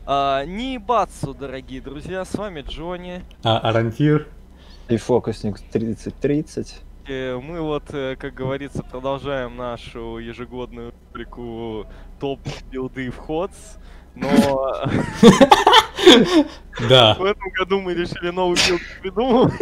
Не бацу, дорогие друзья, с вами Джонни. Ориентир. И фокусник 30-30. Мы вот, как говорится, продолжаем нашу ежегодную рубрику топ-билды в ходс, но Да. в этом году мы решили новый билд придумывать.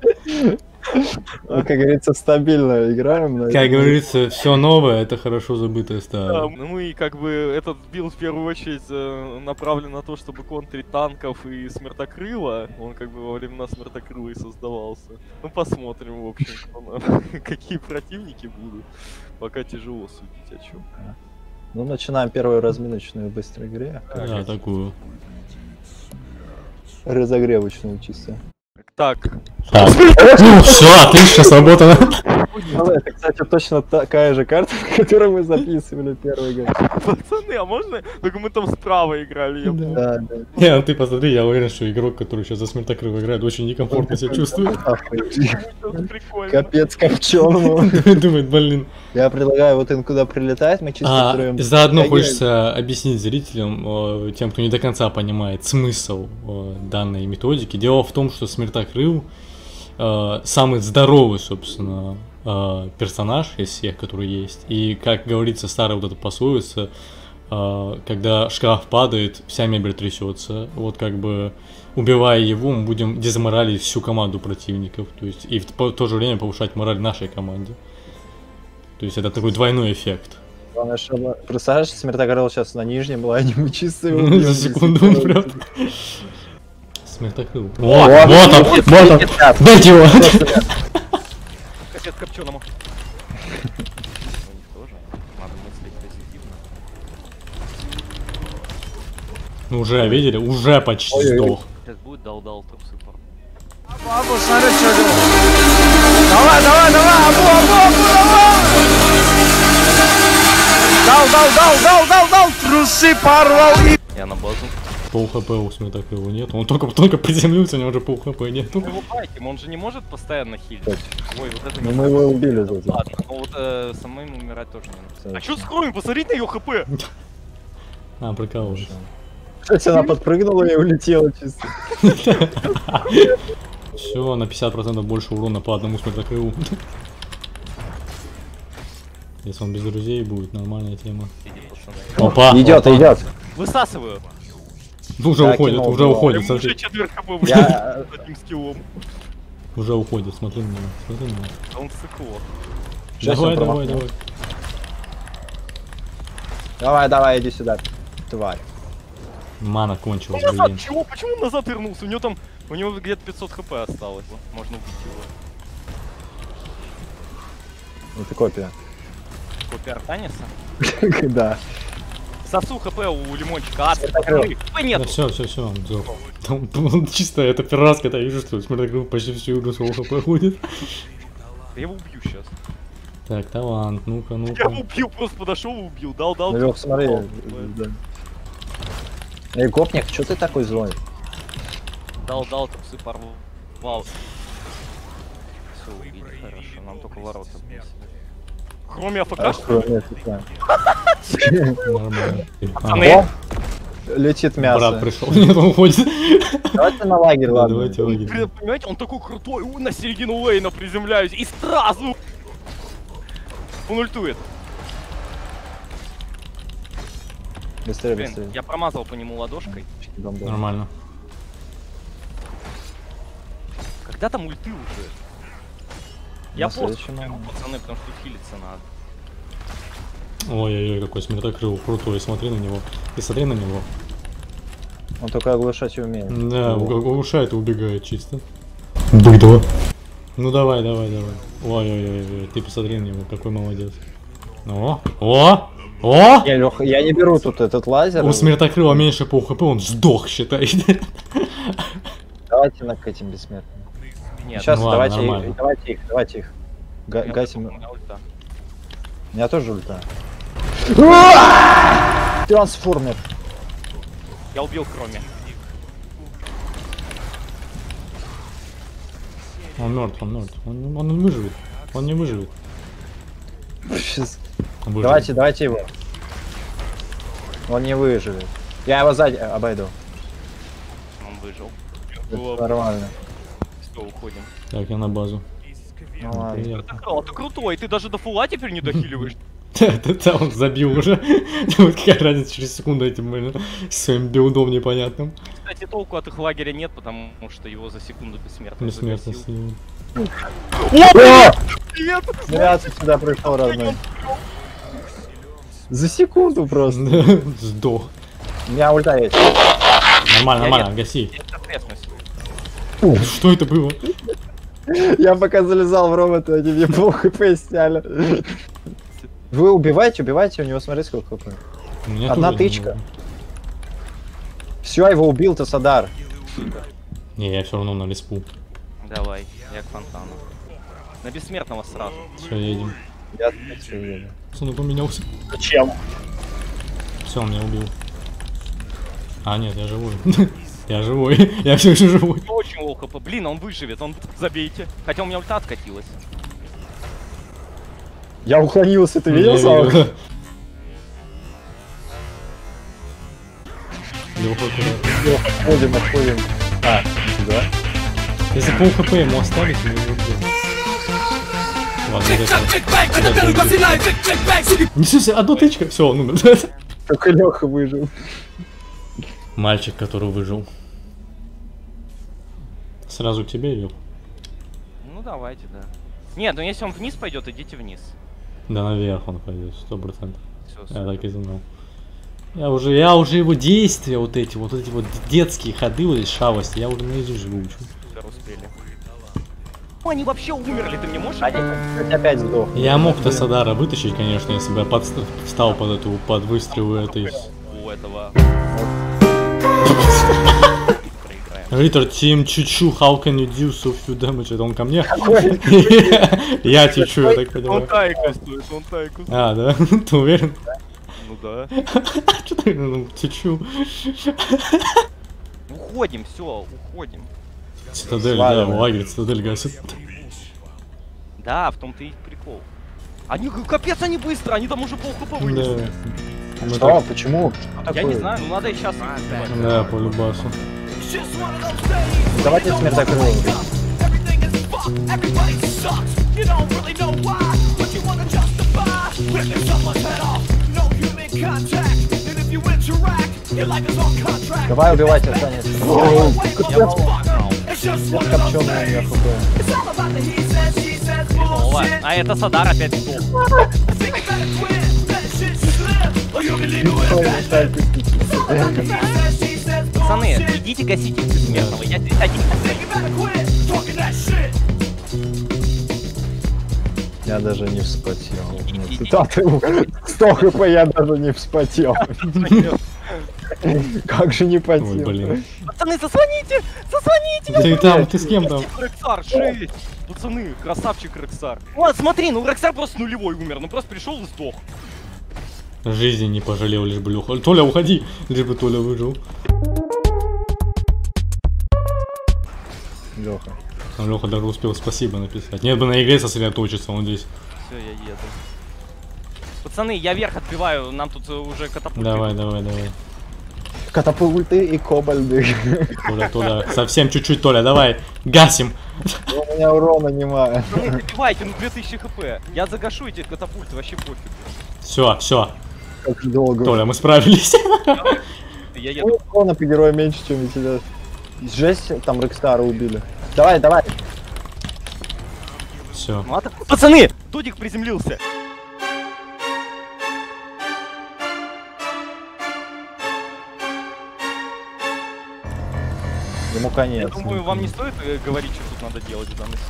Как говорится, стабильно играем. Как говорится, все новое — это хорошо забытое Да, старое. мы как бы этот билд в первую очередь направлен на то, чтобы контрить танков и смертокрыла. Он как бы во времена смертокрыла и создавался. Ну посмотрим, в общем, какие противники будут. Пока тяжело судить о чем. Ну, начинаем первую разминочную в быстрой игре. Да, такую. Разогревочную чисто. Так, Так. Ну, все, отлично, сработано. Это, кстати, точно такая же карта, которую мы записывали первый год. пацаны, а можно? Только мы там справа играли, я помню. Да, да. Не, ну ты посмотри, я уверен, что игрок, который сейчас за смертокрыва играет, очень некомфортно себя чувствует. Прикольно. Капец копченому. Думает, блин. Я предлагаю, вот он куда прилетает, мы чисто строим. Заодно хочется объяснить зрителям, тем, кто не до конца понимает смысл данной методики. Дело в том, что смертокрыл самый здоровый, собственно, персонаж из всех, которые есть. И, как говорится, старая вот эта пословица, когда шкаф падает, вся мебель трясется. Вот как бы, убивая его, мы будем дезморалить всю команду противников. То есть, и в то же время повышать мораль нашей команде. То есть это такой двойной эффект. Главное, чтобы... Представляешь, смертокрыл сейчас на нижнем лайне, мы чисто его За убьем, секунду если умрет. Смертокрыл. Вот, Вот он! Дайте его! Капец копченому. Тоже надо мыслить позитивно. Ну уже, видели? Уже почти Ой-ой-ой. Сейчас сдох. будет дал-дал труп-сыпар. Абу, смотри, что делать. Давай, давай, давай, Абу, давай. Дал, трусы порвал и... Я на базу. Пол хп у смертокрыла нет. Он только приземлился, у него уже пол хп нету. Мы его байтим, он же не может постоянно хилить. Ой, вот это Ну, не... мы его убили за это. Ладно, но вот самим умирать тоже не надо. А чё с кровью? Посмотрите на ее хп! А, прикалываюсь. Кстати, она подпрыгнула и улетела чисто. Все, на 50% больше урона по одному смертокрылу. Если он без друзей будет, нормальная тема. Иди, пацаны. Опа! Идет, опа. идет. Высасываю! Уже Да, уходит, кинул, уже кинул. уходит, Ему уже смотри. четверть хп Я... с этим скиллом. Уже уходит, смотри на него, смотри на него. А он сыкло. Сейчас Давай, он давай, промахнул. давай. Давай, иди сюда, тварь. Мана Он кончилась, назад, блин. чего? Почему он назад вернулся? У него там, у него где-то 500 хп осталось. Можно убить его. Это копия. Копия Артаниса. Да. Сосу хп у лимончика. Смертокрыл. Хп Да нет. все, он сдох. Там чисто, это первый раз, когда я вижу, что смертокрыл почти всю игру своего хп ходит. Я его убью сейчас. Так, талант, ну-ка, Я ну-ка. его убил, просто подошел и убил. Дал. Ну, Лёх, смотри. Да. Эй, гопник, чё ты такой злой? Дал, трусы порвал. Все, убили, хорошо. Нам только ворота вниз. Кроме АФК. Кроме этого. Нормально. Пацаны. О! Летит Брат мясо. пришел, нет, он уходит. Давайте на лагерь, Да, ладно. давайте лагерь. Понимаете, он такой крутой, на середину лейна приземляюсь и сразу он ультует. Быстрее, Блин, быстрее. я промазал по нему ладошкой. Бомба. Нормально. Когда там ульты уже? Я На пост следующем беру, момент. пацаны, потому что хилиться надо. Ой-ой-ой, какой смертокрыл крутой, смотри на него. И смотри на него. Он только оглушать и умеет. Да, угрушает и убегает чисто. Быдло. Ну давай. Ой-ой-ой, ты посмотри на него, какой молодец. О! Не, Лёха, я не беру тут этот лазер. У смертокрыла меньше пол хп, он сдох, считай. Давайте накатим бессмертным. Нет, Сейчас, ну ладно, давайте нормально. их. у меня Гасим. у меня ульта. У меня тоже ульта. Трансформер. Я убил кроме. Он мертв. Он не выживет. Он не выживет. Сейчас. Он выживет. Давайте его. Он не выживет. Я его сзади обойду. Он выжил. Это нормально. Все, уходим. Так, я на базу. Ну ладно. Мертокрыл, ты крутой, ты даже до фула теперь не дохиливаешь. Да, он забил уже. Вот какая разница через секунду этим, блин, своим билдом непонятным. Кстати, толку от их лагеря нет, потому что его за секунду бессмертно Бессмертно загасил. снимут. О! Привет! Зря ты сюда пришел, родной. За секунду просто. Сдох. У меня ульта есть. Нормально, нормально, гаси. Я треснусь. Что это было? Я пока залезал в робота, они мне пол хп сняли. Вы убивайте, убивайте, у него смотри сколько хп. У меня Одна тоже тычка. не было. Все, его убил Тасадар. Не, я все равно на респу. Давай, я к фонтану. На бессмертного сразу. Все, едем. Я все еду. Пацаны, поменялся. Зачем? Все, он меня убил. А, нет, я живой. Я живой. Я все еще живой. Очень лоу хп. Блин, он выживет, он забейте. Хотя у меня ульта откатилась. Я уклонился, ты Я видел, Савок? видел. Лёха, аккуратно. Отходим, отходим. А, да? Если пол хп ему оставить, то не убил. Ладно, не смысле, одна тычка, все, он умер. Только Леха выжил. Мальчик, который выжил. Сразу к тебе, Лёх? Ну давайте, да. Нет, ну если он вниз пойдет, идите вниз. Да наверх он пойдет, 100%. Все, Я так и знал. Я уже его действия, вот эти вот детские ходы, вот эти шалости, я уже наизусть выучу. супер успели. О, они вообще умерли, ты мне можешь? Хоть опять сдох. Я мог Тасадара вытащить, конечно, если бы я встал под выстрелы этой. У этого. Проиграем. Риттер, Team Чучу, how can you do so few damage? Это он ко мне? Я Чучу, я так Он понимаю. тайку стоит, он тайку стоит. А, да? Ты уверен? Ну да. Что ты, ну, Чучу? Уходим, все, уходим. Цитадель, да, лагерь, Цитадель гасит. Да, в том-то и прикол. Они, капец, они быстро, они там уже пол хп вынесли. Да. Что? Почему? Что Я не такое? знаю, ну надо сейчас. Да, по любасу. Давайте смертокрылом. Давай убивайте, останется. Я копченый у меня хп. О, а это Садар опять сдох. Пацаны, идите гасите бессмертного. Я здесь один. Я даже не вспотел. Цитаты 100 хп я даже не вспотел. Как же не Ой, потел. блин. Пацаны, зазвоните! Зазвоните! Ты там, ты с кем там? Рексар, 6! Пацаны, красавчик Рексар. Вот, смотри, ну Рексар просто нулевой умер, ну просто пришел и сдох. Жизни не пожалел, лишь бы Леха. Толя, уходи! Лишь бы Толя выжил. Леха. Леха даже успел спасибо написать. Нет бы на игре сосредоточиться, он здесь. Все, я еду. Пацаны, я вверх отбиваю, нам тут уже катапульты. Давай, идут. давай, давай. Катапульты и кобальды. Толя, Толя, совсем чуть-чуть, Толя, давай, гасим. У меня урона нема. Пацаны, добивайте, ну 2000 хп. Я загашу эти катапульты, вообще пофиг. Все, все. Как же долго. Толя, мы справились. Я еду. Ну, урона по герою меньше, чем у тебя. Жесть, там Рекстара убили. Давай, давай. Все. Ну, ладно. Пацаны, Додик приземлился. Ему конец. Я думаю, вам не стоит говорить, что тут надо делать в данной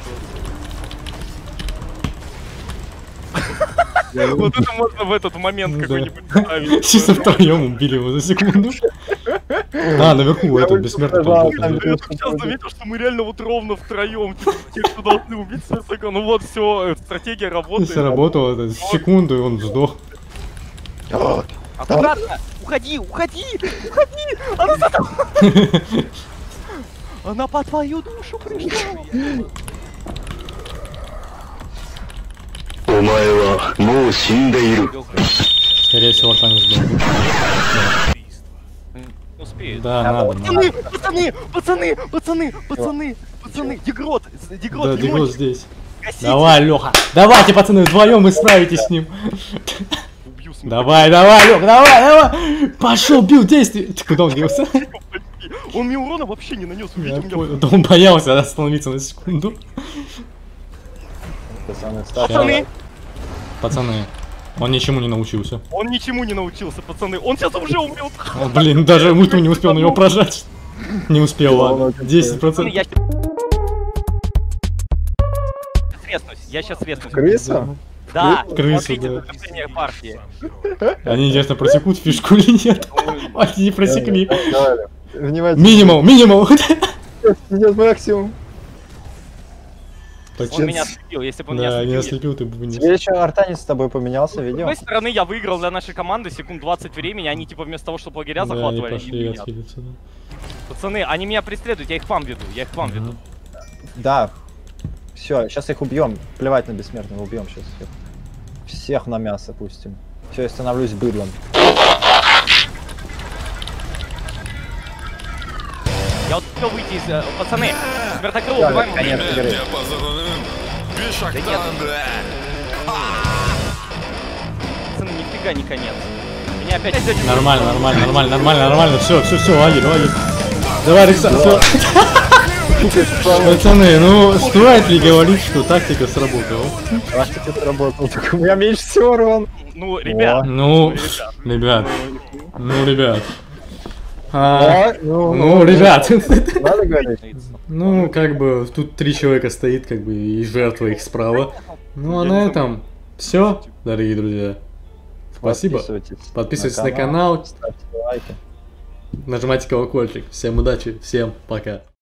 ситуации. Вот это можно в этот момент какой-нибудь ставить. Чисто втроем убили его за секунду. А, наверху этот бессмертный сказал, подбил. там Я сейчас заметил, что мы реально вот ровно втроем, те, кто должны убить Сверсака. Ну вот, все, стратегия работает. Сработало это секунду, и он сдох. Аккуратно! Уходи, уходи! Уходи! Она за тобой! Она по твою душу пришла! Скорее всего, Арта не сдох. Успеет. Да, Да, надо, вот. надо. Пацаны, Дегрот, Да, Дегрот, Дегрот здесь. гасите. Давай, Леха. Давайте, пацаны, вдвоем вы справитесь с ним. Убью смерть. Давай, Леха, давай. Пошел, бил, действуй. Ты куда он делся? Он мне урона вообще не нанес, Я увидел меня. понял. Да он боялся остановиться на секунду. Пацаны, ставьте. Пацаны, Пацаны, он ничему не научился. он ничему не научился, пацаны. Он сейчас уже умрет. О, блин, даже ульту не успел на него прожать. Не успел, ладно. Пацаны, 10%. я сейчас резнусь. Крыса? Да, Крысу, смотрите, да. завершение партии. Они, интересно, просекут фишку или нет? Они не просекли. Давай. Внимательно. Минимум. Идет максимум. Он меня ослепил, если бы он Да, не меня ослепил, ты бы не... Тебе еще Артанис с тобой поменялся, С видел? другой стороны, я выиграл для нашей команды секунд 20 времени, они типа вместо того, чтобы лагеря Да, они захватывали, они пошли меня. отхилиться, да. Пацаны, они меня преследуют, я их к вам веду, веду. Да. Все, сейчас их убьем. Плевать на бессмертного, убьем сейчас всех. Всех на мясо пустим. Все, я становлюсь быдлом. Я вот успел выйти из... пацаны, смертокрыл, Да, убиваем. конец игры. Пацаны, нифига не конец. Меня опять... Нормально. Все, вали. Давай, Рекса, все. Пацаны, ну стоит ли говорить, что тактика сработала? Практика сработала, только у меня меньше всего урон. Ну, ребят, Ну, ребят. Ну, Ребят. надо говорить. Ну, как бы, тут 3 человека стоит, как бы, и жертва их справа. Ну, а на этом все, дорогие друзья. Спасибо. Подписывайтесь на канал, ставьте лайки. нажимайте колокольчик. Всем удачи, всем пока.